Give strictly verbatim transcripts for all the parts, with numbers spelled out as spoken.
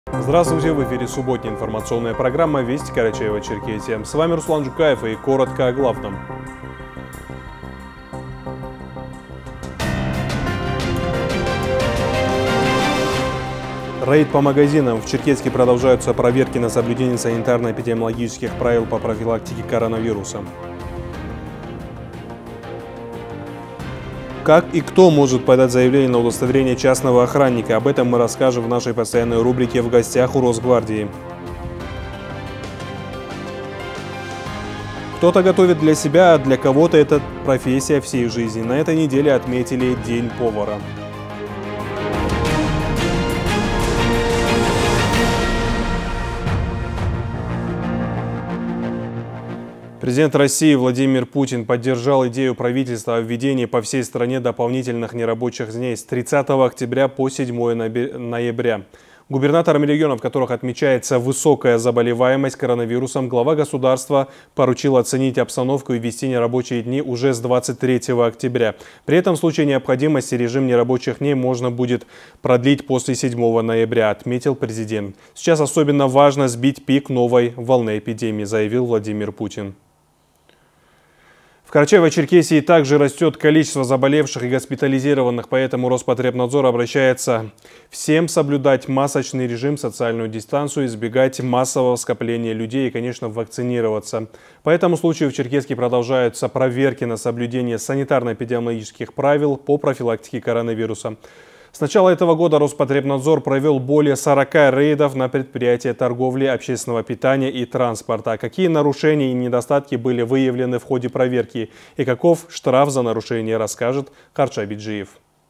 Здравствуйте, в эфире субботняя информационная программа «Вести Карачаево-Черкесия». С вами Руслан Жукаев и коротко о главном. Рейд по магазинам. В Черкесске продолжаются проверки на соблюдение санитарно-эпидемиологических правил по профилактике коронавируса. Как и кто может подать заявление на удостоверение частного охранника? Об этом мы расскажем в нашей постоянной рубрике «В гостях у Росгвардии». Кто-то готовит для себя, а для кого-то это профессия всей жизни. На этой неделе отметили День повара. Президент России Владимир Путин поддержал идею правительства о введении по всей стране дополнительных нерабочих дней с тридцатого октября по седьмое ноября. Губернаторам регионов, в которых отмечается высокая заболеваемость коронавирусом, глава государства поручил оценить обстановку и ввести нерабочие дни уже с двадцать третьего октября. При этом в случае необходимости режим нерабочих дней можно будет продлить после седьмого ноября, отметил президент. Сейчас особенно важно сбить пик новой волны эпидемии, заявил Владимир Путин. В Карачаево-Черкесии также растет количество заболевших и госпитализированных, поэтому Роспотребнадзор обращается всем соблюдать масочный режим, социальную дистанцию, избегать массового скопления людей и, конечно, вакцинироваться. По этому случаю в Черкесске продолжаются проверки на соблюдение санитарно-эпидемиологических правил по профилактике коронавируса. С начала этого года Роспотребнадзор провел более сорока рейдов на предприятия торговли, общественного питания и транспорта. Какие нарушения и недостатки были выявлены в ходе проверки и каков штраф за нарушение, расскажет Карча Биджиев.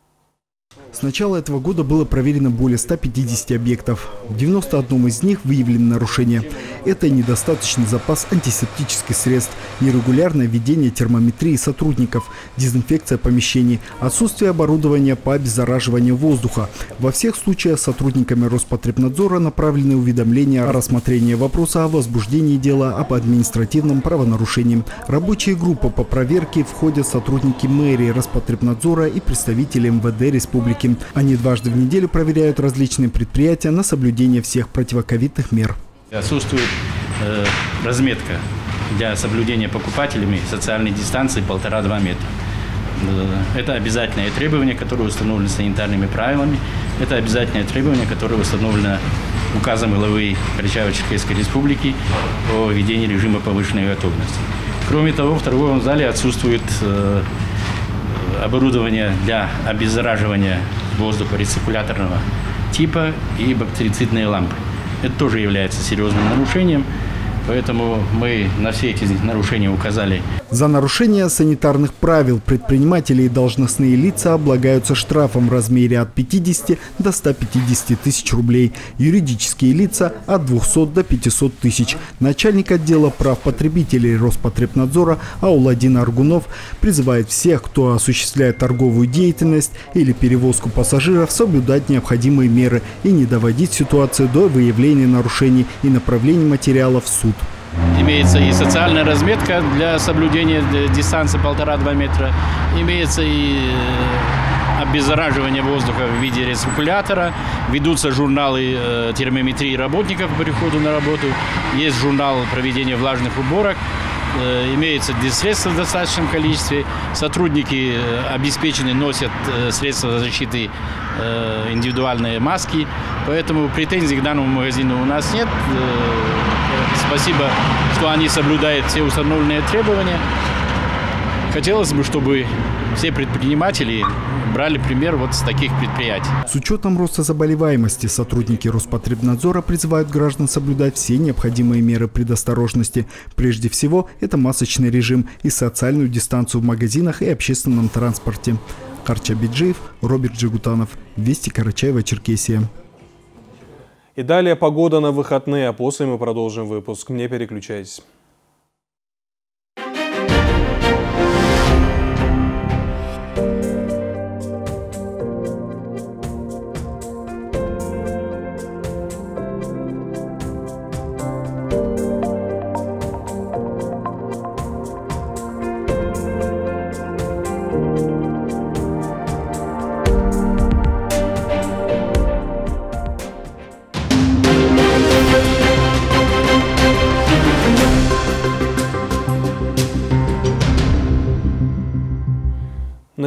С начала этого года было проверено более ста пятидесяти объектов. В девяноста одном из них выявлены нарушения. Это недостаточный запас антисептических средств, нерегулярное ведение термометрии сотрудников, дезинфекция помещений, отсутствие оборудования по обеззараживанию воздуха. Во всех случаях сотрудниками Роспотребнадзора направлены уведомления о рассмотрении вопроса о возбуждении дела об административном правонарушении. Рабочие группы по проверке входят сотрудники мэрии, Роспотребнадзора и представители эм вэ дэ республики. Они дважды в неделю проверяют различные предприятия на соблюдение всех противоковидных мер. Отсутствует э, разметка для соблюдения покупателями социальной дистанции полтора-два метра. Это обязательное требование, которое установлено санитарными правилами. Это обязательное требование, которое установлено указом главы Карачаево-Черкесской республики о введении режима повышенной готовности. Кроме того, в торговом зале отсутствует э, оборудование для обеззараживания воздуха рециркуляторного типа и бактерицидные лампы. Это тоже является серьезным нарушением, поэтому мы на все эти нарушения указали. За нарушение санитарных правил предприниматели и должностные лица облагаются штрафом в размере от пятидесяти до ста пятидесяти тысяч рублей. Юридические лица от двухсот до пятисот тысяч. Начальник отдела прав потребителей Роспотребнадзора Ауладин Аргунов призывает всех, кто осуществляет торговую деятельность или перевозку пассажиров, соблюдать необходимые меры и не доводить ситуацию до выявления нарушений и направления материалов в суд. Имеется и социальная разметка для соблюдения дистанции полтора-два метра. Имеется и обеззараживание воздуха в виде рециркулятора. Ведутся журналы термометрии работников по приходу на работу. Есть журнал проведения влажных уборок. Имеются средства в достаточном количестве. Сотрудники обеспечены, носят средства защиты, индивидуальные маски. Поэтому претензий к данному магазину у нас нет. Спасибо, что они соблюдают все установленные требования. Хотелось бы, чтобы все предприниматели брали пример вот с таких предприятий. С учетом роста заболеваемости сотрудники Роспотребнадзора призывают граждан соблюдать все необходимые меры предосторожности. Прежде всего, это масочный режим и социальную дистанцию в магазинах и общественном транспорте. Карча Биджиев, Роберт Джигутанов. Вести Карачаево-Черкесия. И далее погода на выходные, а после мы продолжим выпуск. Не переключайтесь.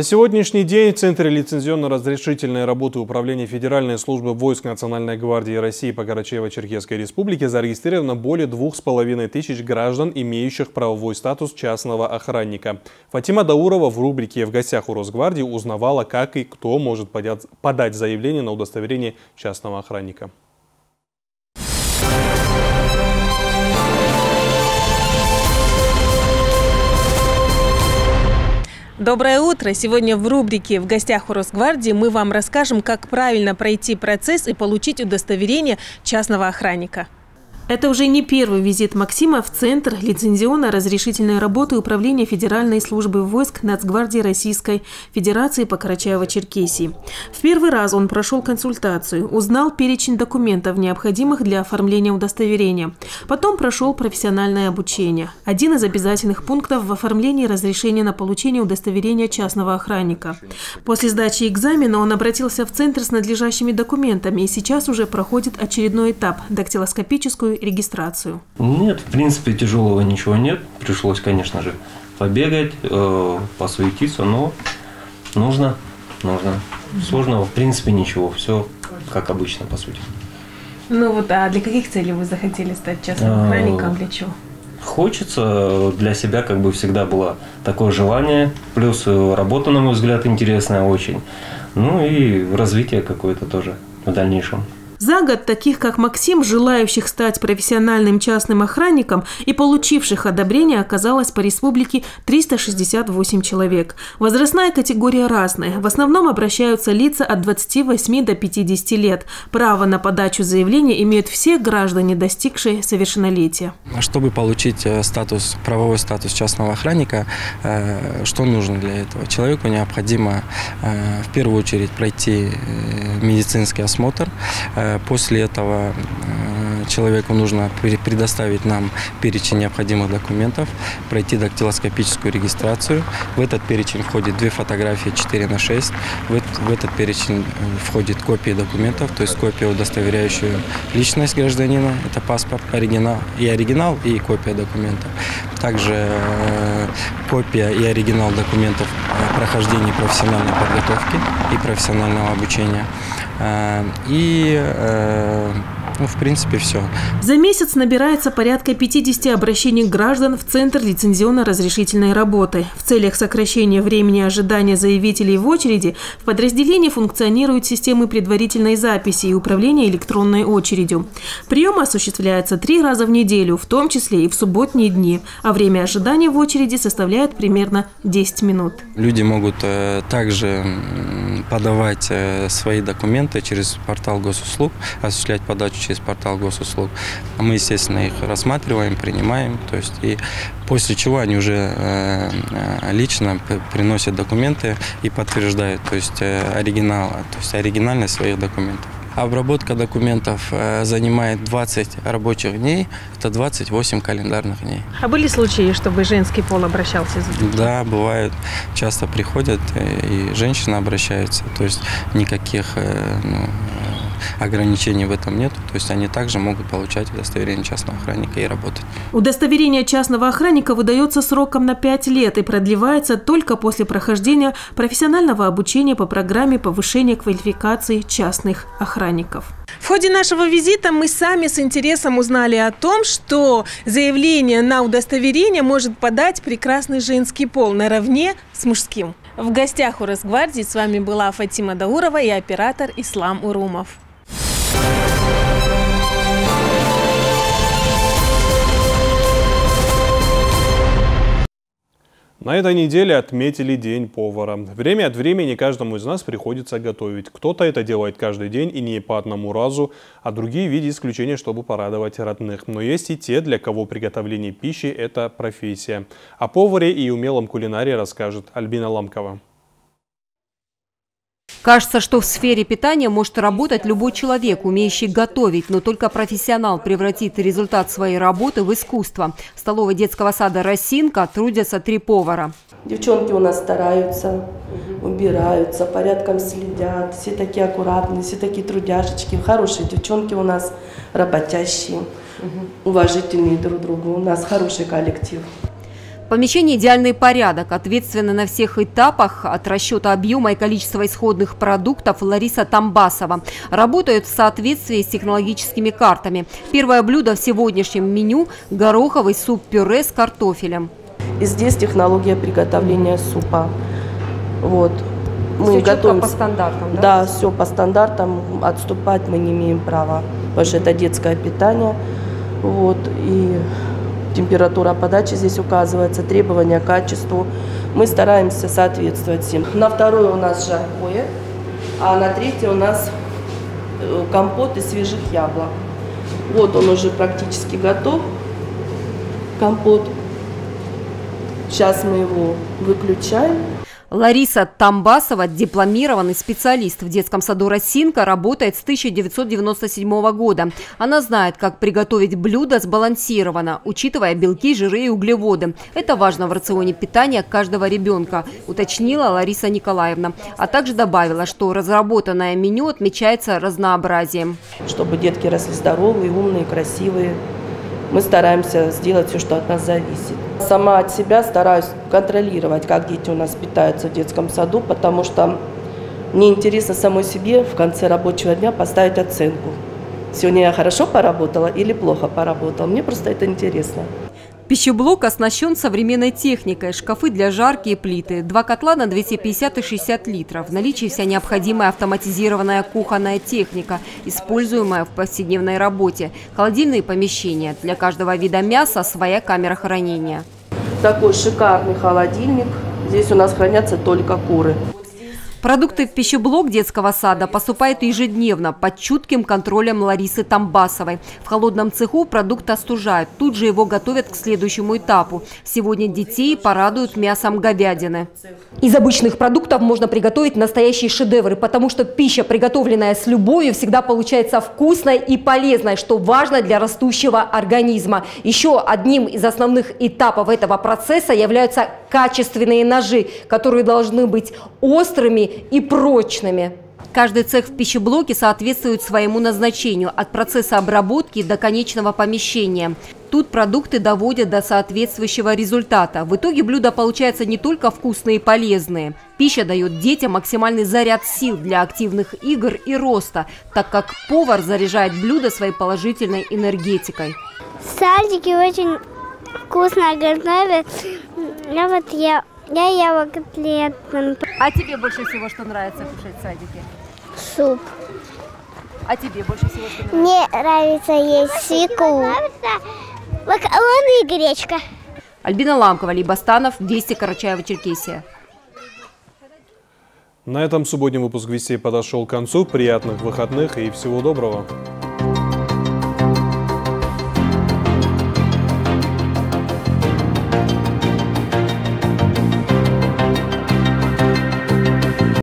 На сегодняшний день в Центре лицензионно-разрешительной работы Управления Федеральной службы войск Национальной гвардии России по Карачаево-Черкесской республике зарегистрировано более двух с половиной тысяч граждан, имеющих правовой статус частного охранника. Фатима Даурова в рубрике «В гостях у Росгвардии» узнавала, как и кто может подать заявление на удостоверение частного охранника. Доброе утро! Сегодня в рубрике «В гостях у Росгвардии» мы вам расскажем, как правильно пройти процесс и получить удостоверение частного охранника. Это уже не первый визит Максима в Центр лицензионно-разрешительной работы Управления Федеральной службы войск Нацгвардии Российской Федерации по Карачаево-Черкесии. В первый раз он прошел консультацию, узнал перечень документов, необходимых для оформления удостоверения. Потом прошел профессиональное обучение. Один из обязательных пунктов в оформлении разрешения на получение удостоверения частного охранника. После сдачи экзамена он обратился в Центр с надлежащими документами и сейчас уже проходит очередной этап – дактилоскопическую регистрацию. Нет, в принципе, тяжелого ничего нет. Пришлось, конечно же, побегать, э, посуетиться, но нужно, нужно. Сложного, в принципе, ничего. Все как обычно, по сути. Ну вот, а для каких целей вы захотели стать частным охранником? Для чего? Хочется. Для себя, как бы, всегда было такое желание. Плюс работа, на мой взгляд, интересная очень. Ну и развитие какое-то тоже в дальнейшем. За год таких, как Максим, желающих стать профессиональным частным охранником и получивших одобрение, оказалось по республике триста шестьдесят восемь человек. Возрастная категория разная. В основном обращаются лица от двадцати восьми до пятидесяти лет. Право на подачу заявления имеют все граждане, достигшие совершеннолетия. Чтобы получить статус, правовой статус частного охранника, что нужно для этого? Человеку необходимо в первую очередь пройти медицинский осмотр. После этого человеку нужно предоставить нам перечень необходимых документов, пройти дактилоскопическую регистрацию. В этот перечень входит две фотографии четыре на шесть. В этот перечень входит копии документов, то есть копия, удостоверяющая личность гражданина, это паспорт, оригинал, и оригинал, и копия документов. Также копия и оригинал документов прохождения профессиональной подготовки и профессионального обучения. И, ну, в принципе, все. За месяц набирается порядка пятидесяти обращений граждан в Центр лицензионно-разрешительной работы. В целях сокращения времени ожидания заявителей в очереди в подразделении функционируют системы предварительной записи и управления электронной очередью. Прием осуществляется три раза в неделю, в том числе и в субботние дни, а время ожидания в очереди составляет примерно десять минут. Люди могут также подавать свои документы через портал госуслуг, осуществлять подачу через портал госуслуг. Мы, естественно, их рассматриваем, принимаем, то есть и после чего они уже лично приносят документы и подтверждают, то есть оригинал, то есть оригинальность своих документов. Обработка документов занимает двадцать рабочих дней, это двадцать восемь календарных дней. А были случаи, чтобы женский пол обращался? Да, бывает. Часто приходят и женщины обращаются, то есть никаких, ну, ограничений в этом нет, то есть они также могут получать удостоверение частного охранника и работать. Удостоверение частного охранника выдается сроком на пять лет и продлевается только после прохождения профессионального обучения по программе повышения квалификации частных охранников. В ходе нашего визита мы сами с интересом узнали о том, что заявление на удостоверение может подать прекрасный женский пол наравне с мужским. В гостях у Росгвардии с вами была Фатима Даурова и оператор Ислам Урумов. На этой неделе отметили День повара. Время от времени каждому из нас приходится готовить. Кто-то это делает каждый день и не по одному разу, а другие в виде исключения, чтобы порадовать родных. Но есть и те, для кого приготовление пищи – это профессия. О поваре и умелом кулинарии расскажет Альбина Ламкова. Кажется, что в сфере питания может работать любой человек, умеющий готовить, но только профессионал превратит результат своей работы в искусство. В столовой детского сада «Росинка» трудятся три повара. Девчонки у нас стараются, убираются, порядком следят, все такие аккуратные, все такие трудяшечки. Хорошие девчонки у нас, работящие, уважительные друг к другу. У нас хороший коллектив. помещении идеальный порядок. Ответственна на всех этапах от расчета объема и количества исходных продуктов Лариса Тамбасова. Работают в соответствии с технологическими картами. Первое блюдо в сегодняшнем меню – гороховый суп-пюре с картофелем. И здесь технология приготовления супа. Вот. Мы все готовим по стандартам, да? Да, все по стандартам. Отступать мы не имеем права, потому что это детское питание. Вот. И температура подачи здесь указывается, требования к качеству. Мы стараемся соответствовать всем. На второе у нас жаркое, а на третье у нас компот из свежих яблок. Вот он уже практически готов, компот. Сейчас мы его выключаем. Лариса Тамбасова, дипломированный специалист в детском саду «Росинка», работает с тысяча девятьсот девяносто седьмого года. Она знает, как приготовить блюдо сбалансированно, учитывая белки, жиры и углеводы. Это важно в рационе питания каждого ребенка, уточнила Лариса Николаевна. А также добавила, что разработанное меню отмечается разнообразием. Чтобы детки росли здоровые, умные, красивые. Мы стараемся сделать все, что от нас зависит. Сама от себя стараюсь контролировать, как дети у нас питаются в детском саду, потому что мне интересно самой себе в конце рабочего дня поставить оценку. Сегодня я хорошо поработала или плохо поработала. Мне просто это интересно. Пищеблок оснащен современной техникой. Шкафы для жарки и плиты. Два котла на двести пятьдесят и шестьдесят литров. В наличии вся необходимая автоматизированная кухонная техника, используемая в повседневной работе. Холодильные помещения. Для каждого вида мяса своя камера хранения. Такой шикарный холодильник. Здесь у нас хранятся только куры. Продукты в пищеблок детского сада поступают ежедневно под чутким контролем Ларисы Тамбасовой. В холодном цеху продукт остужают. Тут же его готовят к следующему этапу. Сегодня детей порадуют мясом говядины. Из обычных продуктов можно приготовить настоящие шедевры, потому что пища, приготовленная с любовью, всегда получается вкусной и полезной, что важно для растущего организма. Еще одним из основных этапов этого процесса являются качественные ножи, которые должны быть острыми и прочными. Каждый цех в пищеблоке соответствует своему назначению, от процесса обработки до конечного помещения. Тут продукты доводят до соответствующего результата. В итоге блюда получаются не только вкусные и полезные. Пища дает детям максимальный заряд сил для активных игр и роста, так как повар заряжает блюдо своей положительной энергетикой. В садике очень вкусно готовят. Я вот я, я ела котлеты. А тебе больше всего что нравится кушать в садике? Суп. А тебе больше всего что нравится? Мне нравится есть свеклу. Макароны и гречка. Альбина Ламкова, Либастанов, Вести, Карачаево-Черкесия. На этом субботний выпуск «Вестей» подошел к концу. Приятных выходных и всего доброго.